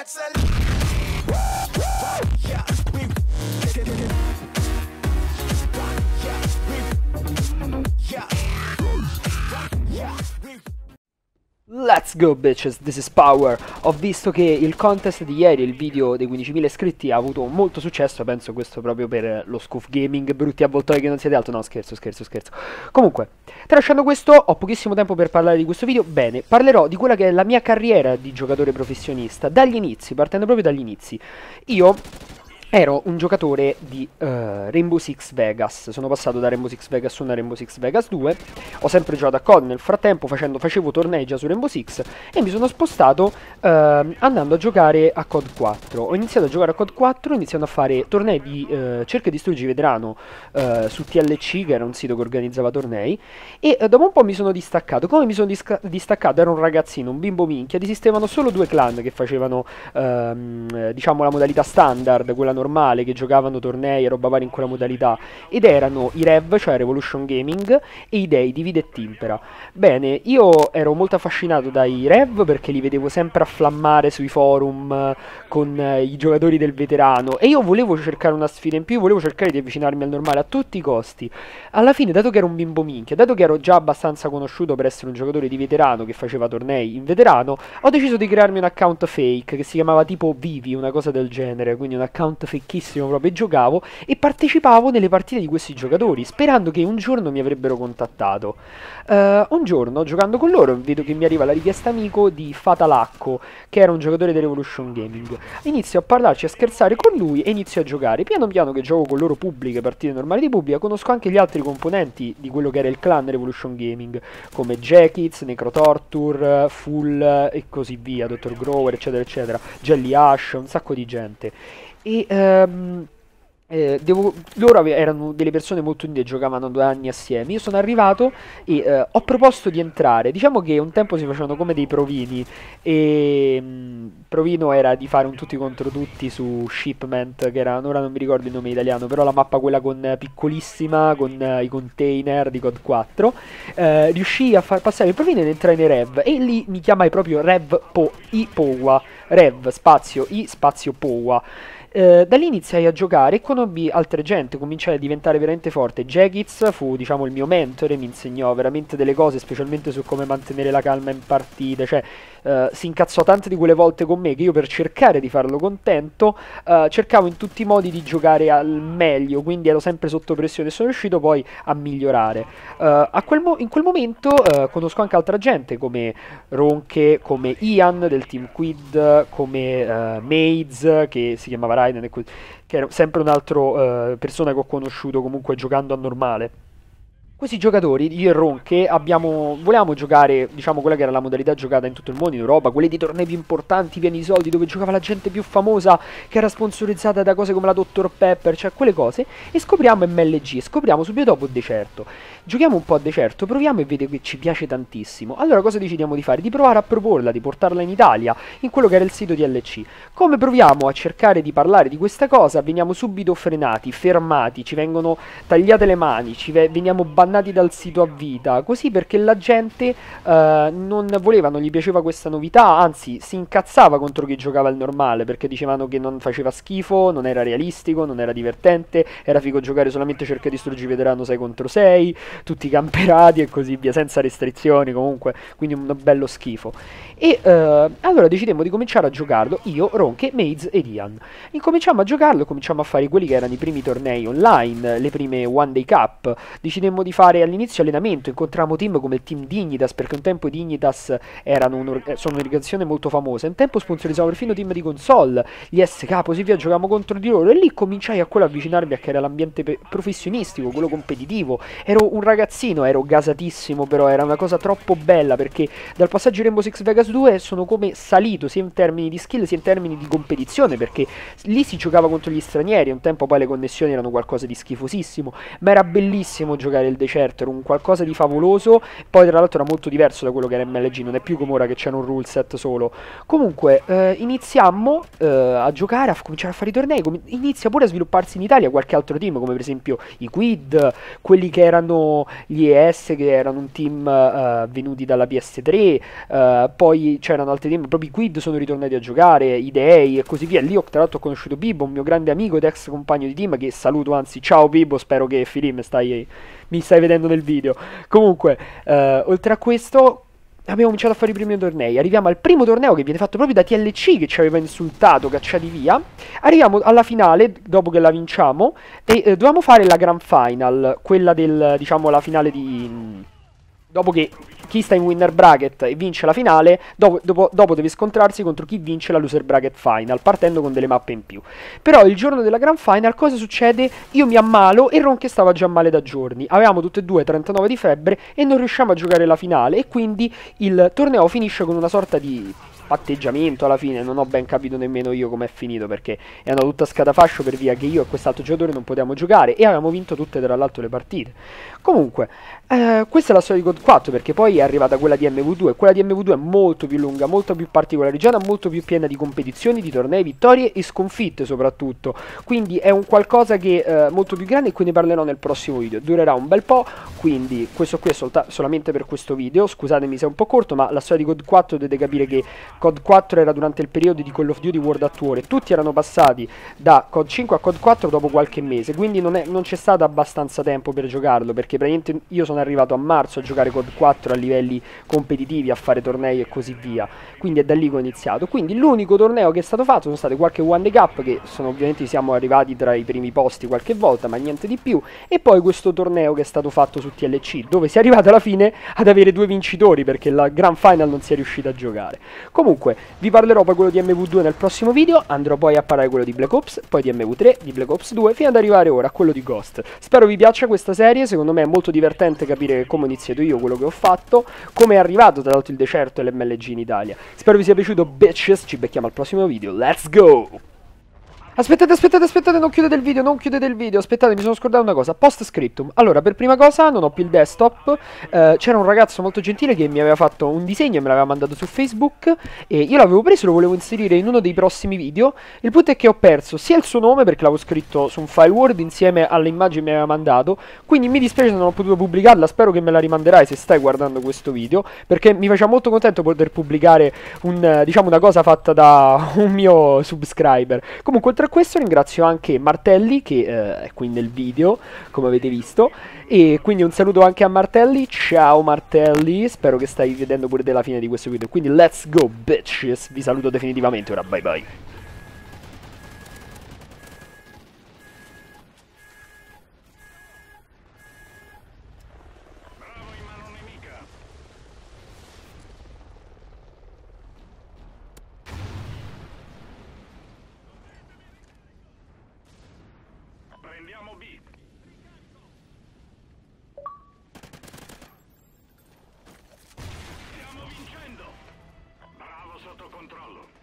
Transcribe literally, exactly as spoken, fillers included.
Let's go bitches, this is power. Ho visto che il contest di ieri, il video dei quindicimila iscritti, ha avuto molto successo. Penso questo proprio per lo Scoof Gaming. Brutti avvoltoi che non siete altro. No, scherzo, scherzo, scherzo. Comunque, tralasciando questo, ho pochissimo tempo per parlare di questo video. Bene, parlerò di quella che è la mia carriera di giocatore professionista, dagli inizi, partendo proprio dagli inizi. Io ero un giocatore di uh, Rainbow Six Vegas. Sono passato da Rainbow Six Vegas uno a Rainbow Six Vegas due. Ho sempre giocato a C O D nel frattempo, facendo, facevo tornei già su Rainbow Six. E mi sono spostato uh, andando a giocare a C O D quattro. Ho iniziato a giocare a C O D quattro iniziando a fare tornei di uh, cerca e distruggi veterano uh, su T L C, che era un sito che organizzava tornei. E uh, dopo un po' mi sono distaccato. Come mi sono distaccato? Ero un ragazzino, un bimbo minchia. Esistevano solo due clan che facevano uh, diciamo la modalità standard, quella normale, che giocavano tornei e roba varia in quella modalità, ed erano i Rev, cioè Revolution Gaming, e i dei Divide e Timpera. Bene, io ero molto affascinato dai Rev perché li vedevo sempre afflammare sui forum eh, con eh, i giocatori del veterano, e io volevo cercare una sfida in più, volevo cercare di avvicinarmi al normale a tutti i costi. Alla fine, dato che ero un bimbo minchia, dato che ero già abbastanza conosciuto per essere un giocatore di veterano che faceva tornei in veterano, ho deciso di crearmi un account fake che si chiamava tipo Vivi, una cosa del genere, quindi un account fichissimo proprio, e giocavo e partecipavo nelle partite di questi giocatori sperando che un giorno mi avrebbero contattato. Uh, un giorno, giocando con loro, vedo che mi arriva la richiesta amico di Fatalacco, che era un giocatore di Revolution Gaming. Inizio a parlarci, a scherzare con lui e inizio a giocare. Piano piano che gioco con loro pubbliche, partite normali di pubblica, conosco anche gli altri componenti di quello che era il clan Revolution Gaming, come Jackits, Necrotorture, Full e così via, Dottor Grower, eccetera eccetera, Jelly Ash, un sacco di gente. E um, eh, devo, loro erano delle persone molto unite, giocavano due anni assieme. Io sono arrivato e uh, ho proposto di entrare. Diciamo che un tempo si facevano come dei provini, e um, provino era di fare un tutti contro tutti su Shipment, che era, ora non mi ricordo il nome italiano, però la mappa quella con uh, piccolissima, con uh, i container di C O D quattro. Uh, riuscii a far passare il provino ed entrare nei Rev, e lì mi chiamai proprio Rev Po I Powa, Rev spazio I spazio Powa. Uh, da lì iniziai a giocare e conobbi altre gente, cominciai a diventare veramente forte. Jackits fu, diciamo, il mio mentore, mi insegnò veramente delle cose, specialmente su come mantenere la calma in partita. Cioè, uh, si incazzò tante di quelle volte con me che io, per cercare di farlo contento, uh, cercavo in tutti i modi di giocare al meglio, quindi ero sempre sotto pressione e sono riuscito poi a migliorare. Uh, a quel in quel momento uh, conosco anche altra gente, come Ronche, come Ian del team Quid, come uh, Maze, che si chiamava Raiden, e che era sempre un'altra uh, persona che ho conosciuto comunque giocando a normale. Questi giocatori, io e Ronche, abbiamo, volevamo giocare, diciamo, quella che era la modalità giocata in tutto il mondo, in Europa, quelli di tornei più importanti, pieni di soldi, dove giocava la gente più famosa, che era sponsorizzata da cose come la Doctor Pepper, cioè quelle cose, e scopriamo M L G, scopriamo subito dopo Decerto. Giochiamo un po' a Decerto, proviamo e vedo che ci piace tantissimo. Allora cosa decidiamo di fare? Di provare a proporla, di portarla in Italia, in quello che era il sito di L C. Come proviamo a cercare di parlare di questa cosa, veniamo subito frenati, fermati, ci vengono tagliate le mani, ci veniamo bannati dal sito a vita, così, perché la gente uh, non voleva, non gli piaceva questa novità, anzi si incazzava contro chi giocava il normale, perché dicevano che non faceva schifo, non era realistico, non era divertente, era figo giocare solamente cerca e distruggi veterano sei contro sei, tutti camperati e così via, senza restrizioni comunque, quindi un bello schifo. E uh, allora decidemmo di cominciare a giocarlo, io, Ronche, Maze ed Ian. Incominciamo a giocarlo, cominciamo a fare quelli che erano i primi tornei online, le prime One Day Cup. Decidemmo di fare all'inizio allenamento, incontravamo team come il team Dignitas, perché un tempo i Dignitas erano un, sono un'organizzazione molto famosa, un tempo sponsorizzavamo perfino team di console, gli S K, così via, giocavamo contro di loro, e lì cominciai a quello avvicinarmi a che era l'ambiente professionistico, quello competitivo. Ero un ragazzino, ero gasatissimo, però era una cosa troppo bella, perché dal passaggio Rainbow Six Vegas due sono come salito sia in termini di skill sia in termini di competizione, perché lì si giocava contro gli stranieri. Un tempo poi le connessioni erano qualcosa di schifosissimo, ma era bellissimo giocare il Decerto, era un qualcosa di favoloso. Poi tra l'altro era molto diverso da quello che era M L G, non è più come ora che c'era un rule set solo. Comunque eh, iniziammo eh, a giocare, a cominciare a fare i tornei, inizia pure a svilupparsi in Italia qualche altro team, come per esempio i Quid, quelli che erano gli E S, che erano un team uh, venuti dalla P S tre, uh, poi poi c'erano altri team, proprio i Quid sono ritornati a giocare, i Dei e così via. Lì ho, tra l'altro ho conosciuto Bibo, un mio grande amico ed ex compagno di team, che saluto, anzi ciao Bibo, spero che Filim stai, mi stai vedendo nel video. Comunque, eh, oltre a questo abbiamo cominciato a fare i primi tornei. Arriviamo al primo torneo che viene fatto proprio da T L C, che ci aveva insultato, cacciati via. Arriviamo alla finale, dopo che la vinciamo, e eh, dovevamo fare la Grand Final, quella del, diciamo, la finale di... Dopo che chi sta in winner bracket e vince la finale, dopo, dopo, dopo deve scontrarsi contro chi vince la loser bracket final, partendo con delle mappe in più. Però il giorno della Grand Final cosa succede? Io mi ammalo e Ronche stava già male da giorni. Avevamo tutte e due trentanove di febbre e non riusciamo a giocare la finale, e quindi il torneo finisce con una sorta di patteggiamento alla fine. Non ho ben capito nemmeno io com'è finito, perché è una tutta scatafascio per via che io e quest'altro giocatore non potevamo giocare e avevamo vinto tutte tra l'altro le partite. Comunque, eh, questa è la storia di God quattro, perché poi è arrivata quella di M V due. Quella di M V due è molto più lunga, molto più particolareggiata, molto più piena di competizioni, di tornei, vittorie e sconfitte soprattutto. Quindi è un qualcosa che è eh, molto più grande, e quindi ne parlerò nel prossimo video. Durerà un bel po', quindi questo qui è solamente per questo video. Scusatemi se è un po' corto, ma la storia di God quattro dovete capire che C O D quattro era durante il periodo di Call of Duty World at War e tutti erano passati da C O D cinque a C O D quattro dopo qualche mese, quindi non, è, non c'è stato abbastanza tempo per giocarlo, perché praticamente io sono arrivato a marzo a giocare C O D quattro a livelli competitivi, a fare tornei e così via, quindi è da lì che ho iniziato. Quindi l'unico torneo che è stato fatto sono state qualche One Day Cup, che sono, ovviamente siamo arrivati tra i primi posti qualche volta, ma niente di più, e poi questo torneo che è stato fatto su T L C, dove si è arrivato alla fine ad avere due vincitori, perché la Grand Final non si è riuscita a giocare. Comunque, vi parlerò poi quello di M V due nel prossimo video, andrò poi a parlare quello di Black Ops, poi di M V tre, di Black Ops due, fino ad arrivare ora a quello di Ghost. Spero vi piaccia questa serie, secondo me è molto divertente capire come ho iniziato io, quello che ho fatto, come è arrivato tra l'altro il deserto e l'M L G in Italia. Spero vi sia piaciuto, bitches, ci becchiamo al prossimo video, let's go! Aspettate, aspettate, aspettate, non chiudete il video, non chiudete il video, aspettate, mi sono scordato una cosa, post scriptum. Allora, per prima cosa, non ho più il desktop, eh, c'era un ragazzo molto gentile che mi aveva fatto un disegno e me l'aveva mandato su Facebook, e io l'avevo preso e lo volevo inserire in uno dei prossimi video. Il punto è che ho perso sia il suo nome, perché l'avevo scritto su un file Word insieme alle immagini che mi aveva mandato, quindi mi dispiace se non ho potuto pubblicarla, spero che me la rimanderai se stai guardando questo video, perché mi faceva molto contento poter pubblicare un, diciamo, una cosa fatta da un mio subscriber. Comunque, oltre a questo ringrazio anche Martelli, che eh, è qui nel video, come avete visto, e quindi un saluto anche a Martelli. Ciao Martelli, spero che stai vedendo pure della fine di questo video, quindi let's go bitches, vi saluto definitivamente ora, bye bye. Prendiamo B. Stiamo vincendo. Bravo, sotto controllo.